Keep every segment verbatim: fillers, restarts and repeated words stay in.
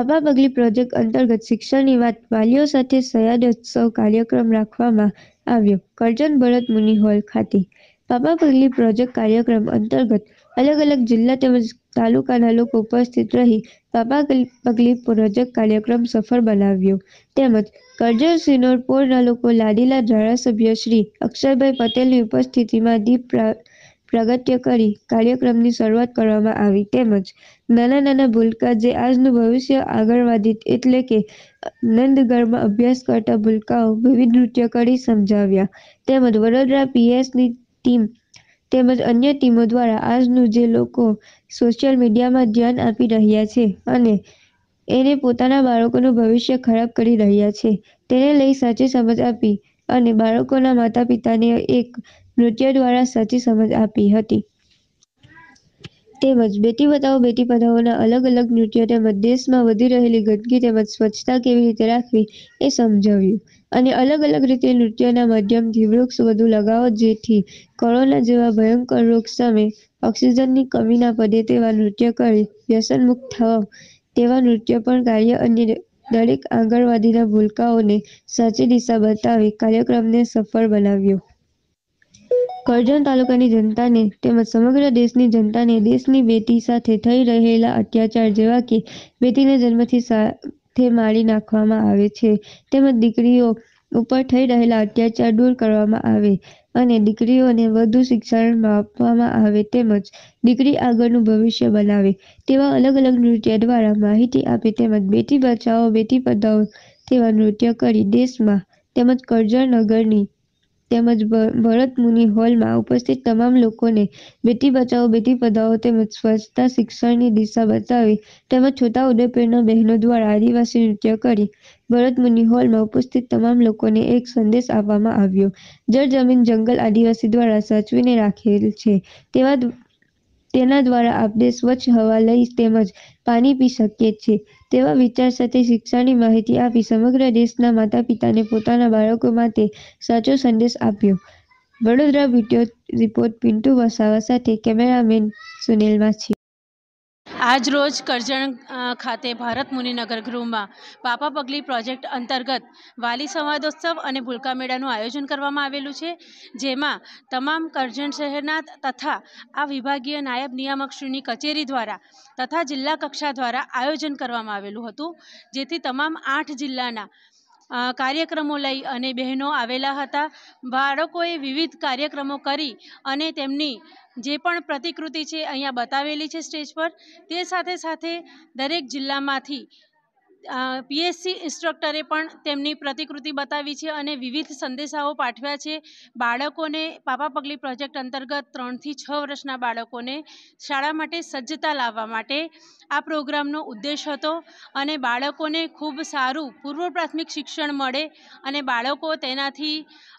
પાપા પગલી project અંતર્ગત શિક્ષણની વાત વાલીઓ સાથે સયાદોત્સવ કાર્યક્રમ રાખવામાં આવ્યો કરજણ ભરત મુનિ હોલ ખાતે। પાપા પગલી પ્રોજેક્ટ કાર્યક્રમ અંતર્ગત અલગ અલગ જિલ્લા તેમજ તાલુકાના લોકો ઉપસ્થિત રહી પાપા પગલી પ્રોજેક્ટ કાર્યક્રમ સફળ બનાવ્યો તેમજ કરજણ સિનોર પોળના લોકો લાડીલા ધારાસભ્ય શ્રી અક્ષરભાઈ પટેલની ઉપસ્થિતિમાં દીપ પ્રાગટ્ય કરી કાર્યક્રમની શરૂઆત કરવામાં આવી તેમજ નાના નાના ભૂલકા જે આજનું ભવિષ્ય આગળવાદી એટલે કે નંદગરમાં અભ્યાસ કરતા ભૂલકાઓ વિવિધ નૃત્ય કરી સમજાવ્યા તેમજ વડોદરા પીએસની ટીમ તેમજ અન્ય ટીમો દ્વારા આજનું જે લોકો સોશિયલ મીડિયામાં ધ્યાન આપી રહ્યા છે અને એને પોતાના બાળકોનું ભવિષ્ય ખરાબ કરી રહ્યા છે તેને લઈ સાચી સમજ આપી અને બાળકોના માતા પિતાને એક નૃત્ય દ્વારા સાચી સમજ આપી હતી તેમજ બેટી બચાવો બેટી પઢાઓના અલગ અલગ નૃત્યો તેમજ દેશમાં વધી રહેલી ગંદકી તેમજ સ્વચ્છતા કેવી રીતે રાખવી એ સમજાવ્યું અને અલગ અલગ રીતે નૃત્યના માધ્યમથી વૃક્ષ વધુ લગાવો જેથી કોરોના જેવા ભયંકર રોગ સામે ઓક્સિજનની કમી ના પડે તેવા નૃત્ય કરી વ્યસન મુક્ત થવા તેવા નૃત્ય પણ કાર્ય અને દરેક આંગણવાડીના ભૂલકાઓને સાચી દિશા બતાવી કાર્યક્રમને સફળ બનાવ્યો। કરજણ તાલુકાની જનતાને તેમજ સમગ્ર દેશની જનતાને દેશની બેટી સાથે થઈ રહેલા અત્યાચાર જેવા કે બેટીને જન્મથી સાથે મારી નાખવામાં આવે છે તેમજ દીકરીઓ ઉપર થઈ રહેલા અત્યાચાર દૂર કરવામાં આવે અને દીકરીઓને વધુ શિક્ષણ આપવામાં આવે તેમજ દીકરી આગળનું ભવિષ્ય બનાવે તેવા અલગ અલગ નૃત્ય દ્વારા માહિતી આપી તેમજ બેટી બચાવો બેટી પઢાઓ તેવા નૃત્ય કરી દેશમાં તેમજ કરજણ નગરની તેમજ ભરત મુનિ હોલમાં ઉપસ્થિત તમામ લોકોને બેટી બચાવો બેટી પઢાઓ તેમજ સ્વચ્છતા શિક્ષણની દિશા બતાવી તેમજ છોટા ઉદેપુરના બહેનો દ્વારા આદિવાસી નૃત્ય કરી ભરત મુનિ હોલમાં ઉપસ્થિત તમામ લોકોને એક સંદેશ આપવામાં આવ્યો। જળ જમીન જંગલ આદિવાસી દ્વારા સાચવીને રાખેલ છે તેવા તેના દ્વારા આપણે સ્વચ્છ હવા લઈ તેમજ પાણી પી શકીએ છીએ તેવા વિચાર સાથે શિક્ષણની માહિતી આપી સમગ્ર દેશના માતા પિતાને પોતાના બાળકો માટે સાચો સંદેશ આપ્યો। વડોદરા બ્યુરો રિપોર્ટ પિન્ટુ વસાવા સાથે કેમેરામેન સુનિલ માછી। આજ રોજ કરજણ ખાતે ભારત મુનિનગર ગૃહમાં પાપા પગલી પ્રોજેક્ટ અંતર્ગત વાલી સંવાદોત્સવ અને ભૂલકા મેળાનું આયોજન કરવામાં આવેલું છે જેમાં તમામ કરજણ શહેરના તથા આ વિભાગીય નાયબ નિયામકશ્રીની કચેરી દ્વારા તથા જિલ્લા કક્ષા દ્વારા આયોજન કરવામાં આવેલું હતું જેથી તમામ આઠ જિલ્લાના કાર્યક્રમો લઈ અને બહેનો આવેલા હતા। બાળકોએ વિવિધ કાર્યક્રમો કરી અને તેમની જે પણ પ્રતિકૃતિ છે અહીંયા બતાવેલી છે સ્ટેજ પર તે સાથે સાથે દરેક જિલ્લામાંથી પીએસસી ઇન્સ્ટ્રક્ટરે પણ તેમની પ્રતિકૃતિ બતાવી છે અને વિવિધ સંદેશાઓ પાઠવ્યા છે। બાળકોને પાપા પગલી પ્રોજેક્ટ અંતર્ગત ત્રણથી છ વર્ષના બાળકોને શાળા માટે સજ્જતા લાવવા માટે આ પ્રોગ્રામનો ઉદ્દેશ હતો અને બાળકોને ખૂબ સારું પૂર્વ પ્રાથમિક શિક્ષણ મળે અને બાળકો તેનાથી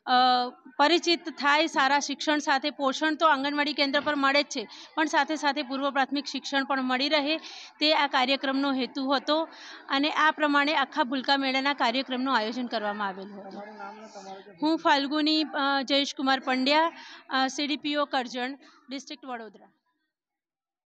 પરિચિત થાય સારા શિક્ષણ સાથે પોષણ તો આંગણવાડી કેન્દ્ર પર મળે જ છે પણ સાથે સાથે પૂર્વ પ્રાથમિક શિક્ષણ પણ મળી રહે તે આ કાર્યક્રમનો હેતુ હતો અને આ પ્રમાણે આખા ભૂલકા મેળાના કાર્યક્રમનું આયોજન કરવામાં આવેલું હતું। હું ફાલ્ગુની જયેશકુમાર પંડ્યા સીડીપીઓ કરજણ ડિસ્ટ્રિક્ટ વડોદરા।